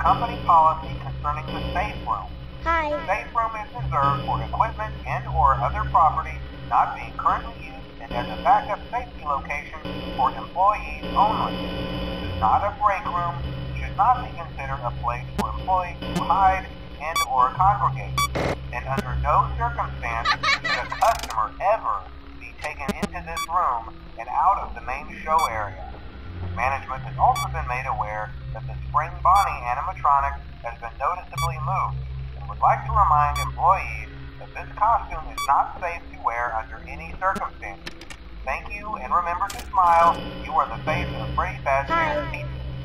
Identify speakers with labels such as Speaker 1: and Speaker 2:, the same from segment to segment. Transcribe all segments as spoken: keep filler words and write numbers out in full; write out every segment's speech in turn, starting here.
Speaker 1: company policy concerning the safe room.
Speaker 2: Hi.
Speaker 1: The safe room is reserved for equipment and or other property not being currently used and as a backup safety location for employees only. It is not a break room, should not be considered a place for employees to hide and or congregate. And under no circumstance should a customer ever be taken into this room and out of the main show area. Management has also been made aware that the Spring Bonnie animatronic has been noticeably moved and would like to remind employees that this costume is not safe to wear under any circumstances. Thank you, and remember to smile. You are the face of Freddy Fazbear's Pizza.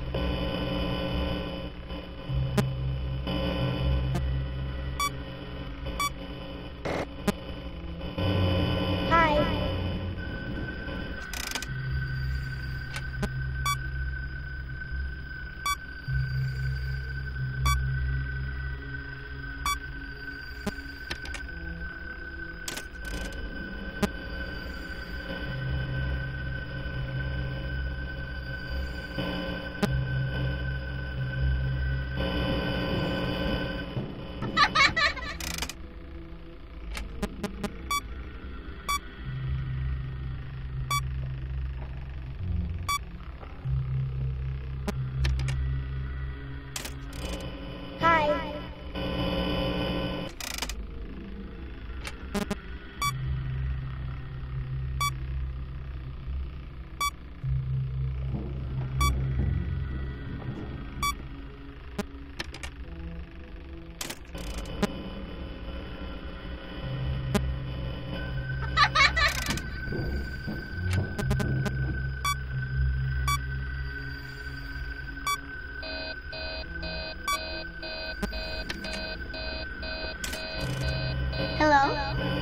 Speaker 2: Hello?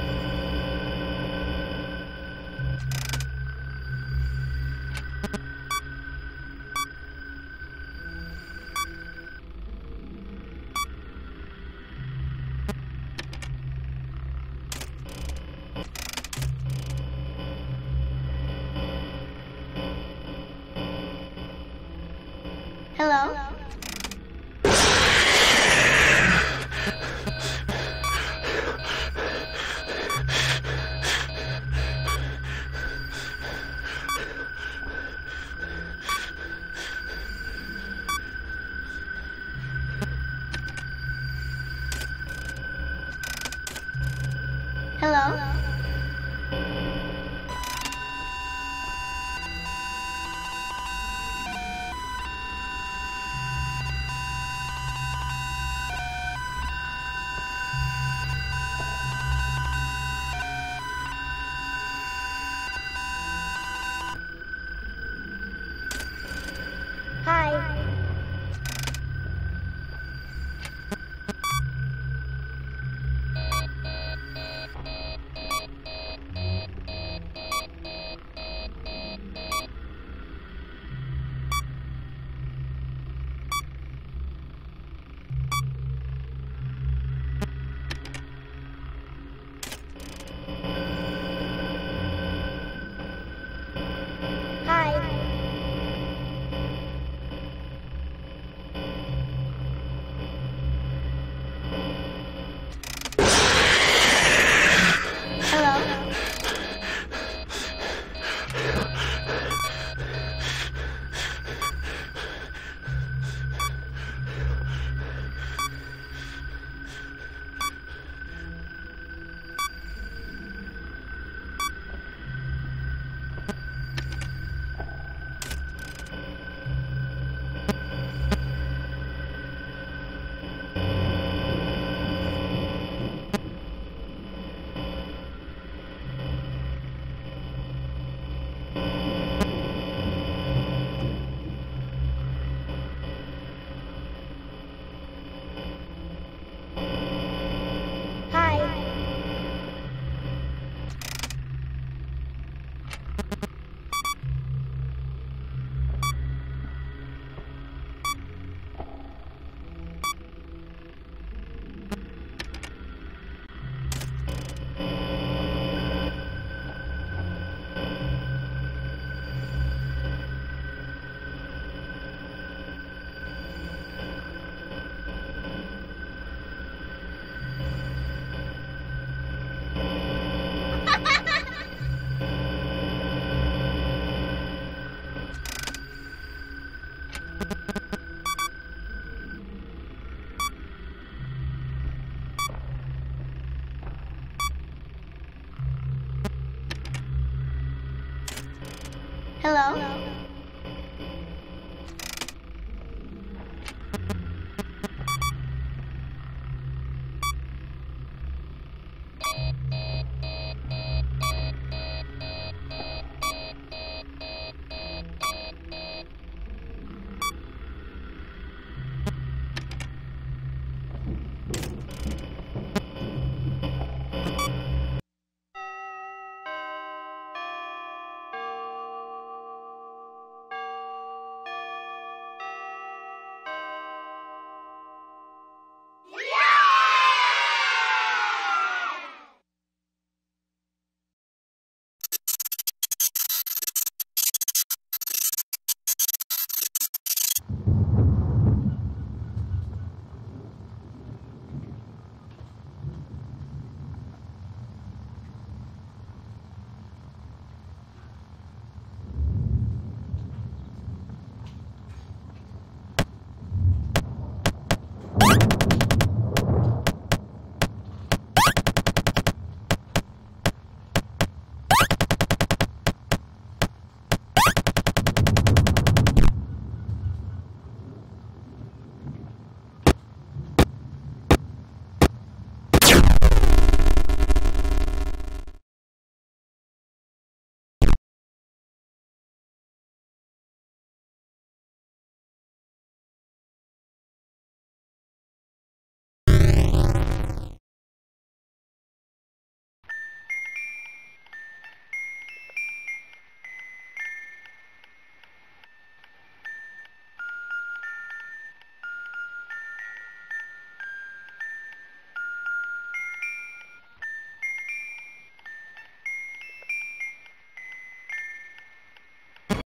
Speaker 2: Hello? Hello? Hello?